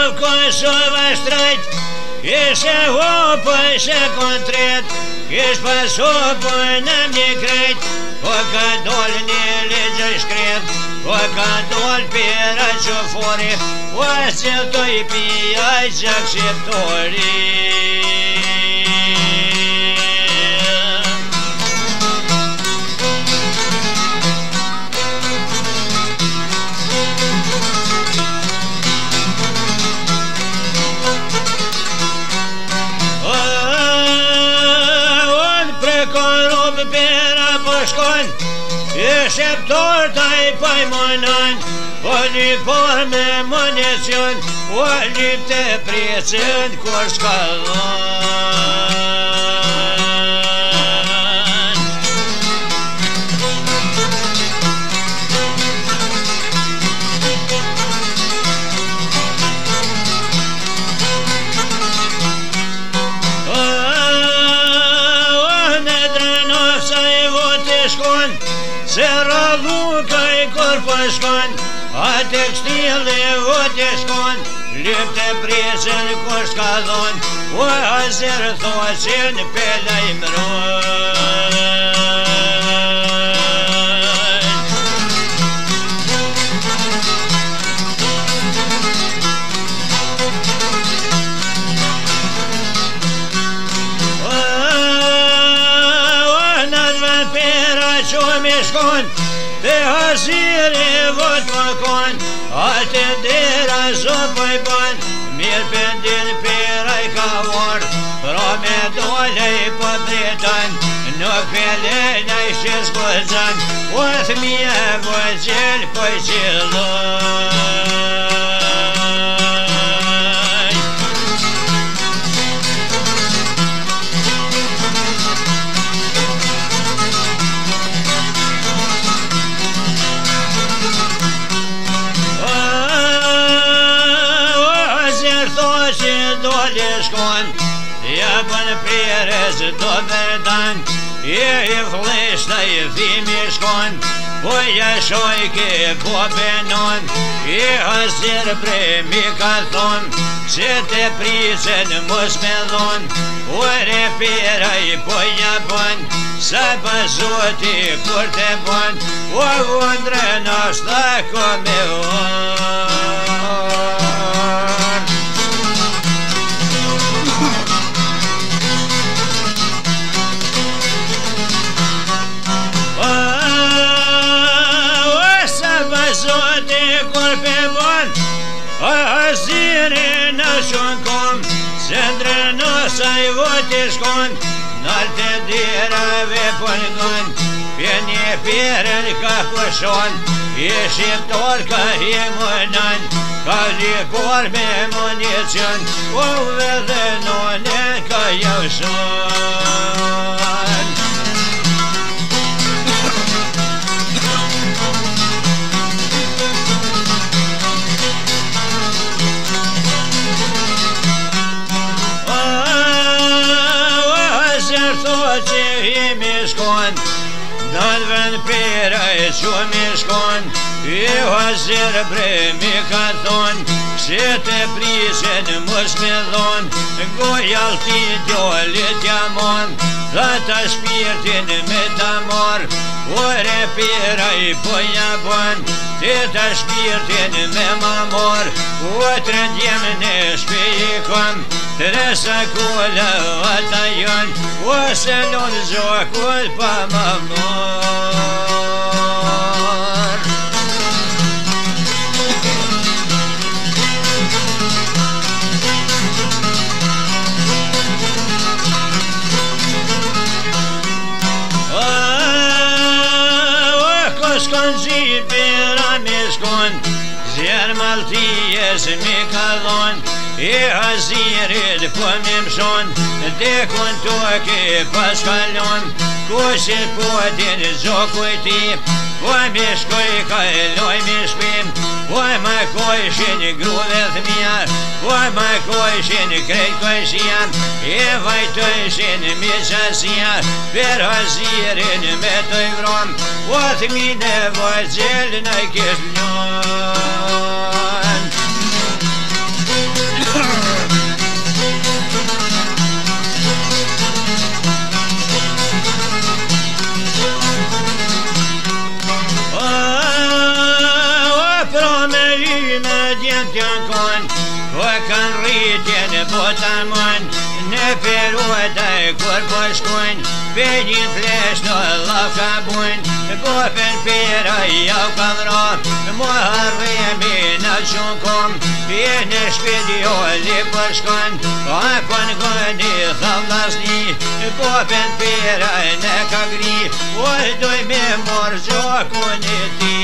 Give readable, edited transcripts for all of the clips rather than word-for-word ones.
começou a estreito e chegou pois a contreto, que passou por na minha crente, o cantor nele discreto, o cantor pera chofore, o acerto e pia e acceptori. E șeptor tai paimonan, oli porme munițion, oli te prieten corșcalan. Sera lukai korpaškan, a tekstilė vodeškan, lipte priesen koškadon, o azertosin peleimron. Mișcon, pe hazire văd măcon, atendera zopăi bani, mir pendin pe rai ca or, promedolei păbritan, nu pelenai și zgozan, ot mie văzel păi celor. Я пан пререз добердан, и флешна и фимишкон, поя шойки побенон, и азер премикатон, сете призен мусмелон, оре пера и поя бон, сапазоти портебон, о вондрено стакомеон. Azire nașoncom, Sendrenosai voteškon, Nalte dira vepolgon, Pienie pieren kakošon, Ieșiptor ca imonan, Kali porme munițion, O vedenone ca iaușon. Nadven pera e shumishkon, e hazir bremikaton, Shete prisen musmelon, Gojalti djolit jamon, Zata shpirtin me damor, Ore pera i pojabon, Teta shpirtin me mamor, Otre djemne shpijikon, Tresa kula atajon, Oselon zokul pa mamor. Skonzi pera miskon, Zermalties mikalon, E hazirid pomimshon, De kontoke paskalon, Kosit podin zokuiti, Pomishkoi kailoi mishpim, Pomakoi gruvet mia, Pomakoi kretkoi siam, E vaitoi misasia, Per hazirin metoi vrom, Ot mine vozel na kishlon. me djemë t'jën kon, po kanë rritjen e botamon, në periudaj kur po shkojnë, penjin flesh në laf ka bujnë, po pen pera jau ka vra, mo harremi në qënë kom, e në shpedi o li po shkojnë, po në gëni thavlasni, po pen pera në ka gri, o doj me mor gjokun e ti.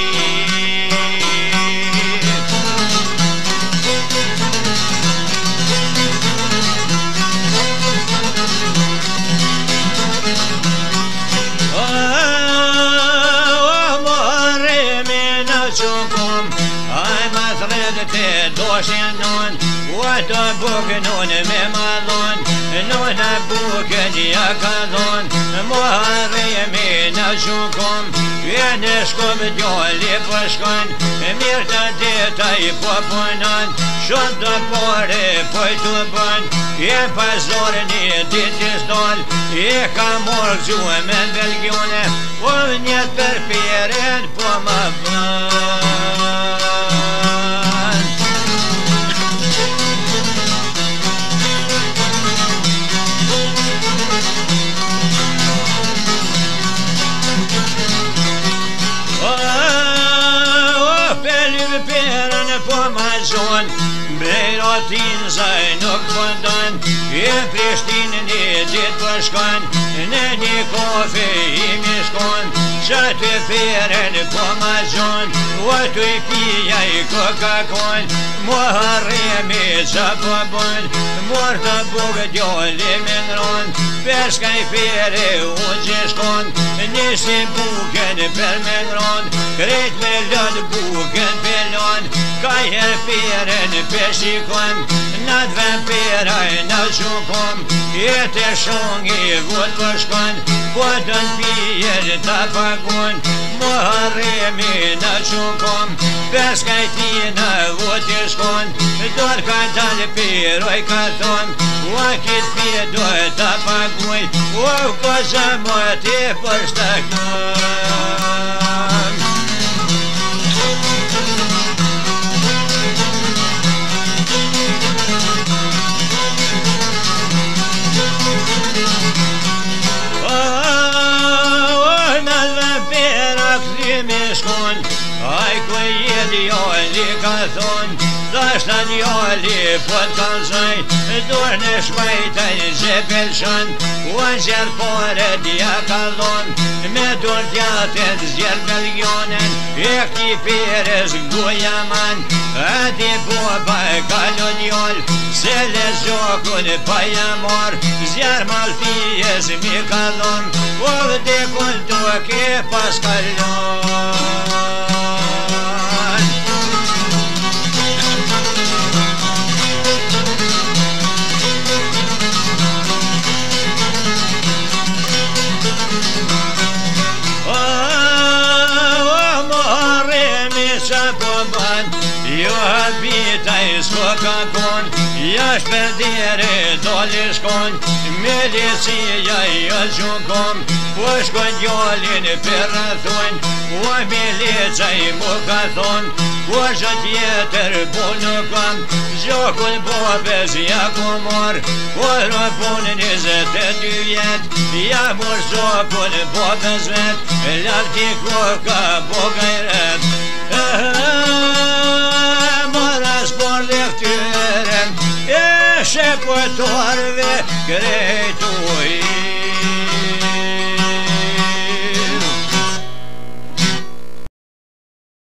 Te doshin non, të bukën unë me madhon, në bukën ja ka dhon, mo harremi në gjukom, e në shkom djoli po shkon, mirë të detaj po punon, shumë të pore po të bën, e pazorën i ditis dol, e ka morë gjuë me në belgjone, o njët për piren po më bën. Brejrotin zaj nuk pëndon, e Prishtinën i dit përshkon, në një kofi i mishkon, që të feren po ma gjon, o të i pija i kokakon, mo harremi që po bon, mor të bukë djoli me ngron, peshka i fere unë gjishkon, nisi bukën për me ngron, krejt me lëd bukën pelon, ka her feren peshikon, në dven peraj në gjukom, e të shongi vot përshkon, po dën pijer të pagun, mo harremi në gjukom, peshka i ti në vot i shkon, dor ka dalë piroj ka thon, o kit pje doj të paguj, o po zëmot i përshtakon. Aj ku jedi joli ka thon, dashta njoli po t'kan zaj, dur në shpajtaj që pelshon, u zjerë pore t'ja ka dhon, me dur t'jatet zjerë belgjonen, e këti pires guja man, ati boba e kalon jol, se le zokun pa jamor, zjerë malfijes mi ka dhon, u vde kun duke pas kalon. Jo habitaj s'ka kon, jash për dire doli shkon, milicia jo gjukom, po shkon djolin për rathon, o milica i mu ka thon, po zhë tjetër po nuk kam, gjokun bobes ja ku mor, po rëpun 22 vjet, ja mor zokun bobes vet, lafti koka boga i ret. Moras por lektyren, e shepëtorve krejtu i